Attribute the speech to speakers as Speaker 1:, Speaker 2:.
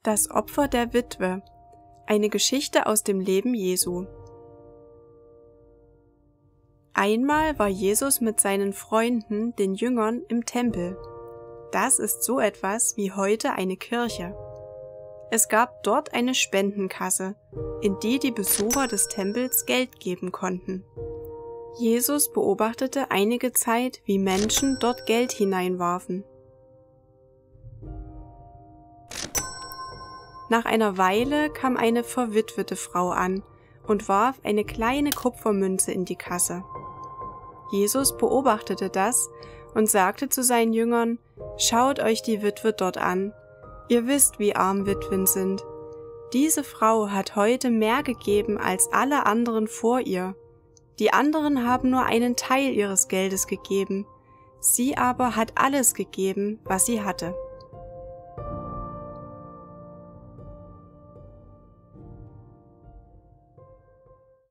Speaker 1: Das Opfer der Witwe. Eine Geschichte aus dem Leben Jesu. Einmal war Jesus mit seinen Freunden, den Jüngern, im Tempel. Das ist so etwas wie heute eine Kirche. Es gab dort eine Spendenkasse, in die die Besucher des Tempels Geld geben konnten. Jesus beobachtete einige Zeit, wie Menschen dort Geld hineinwarfen. Nach einer Weile kam eine verwitwete Frau an und warf eine kleine Kupfermünze in die Kasse. Jesus beobachtete das und sagte zu seinen Jüngern: Schaut euch die Witwe dort an. Ihr wisst, wie arm Witwen sind. Diese Frau hat heute mehr gegeben als alle anderen vor ihr. Die anderen haben nur einen Teil ihres Geldes gegeben. Sie aber hat alles gegeben, was sie hatte.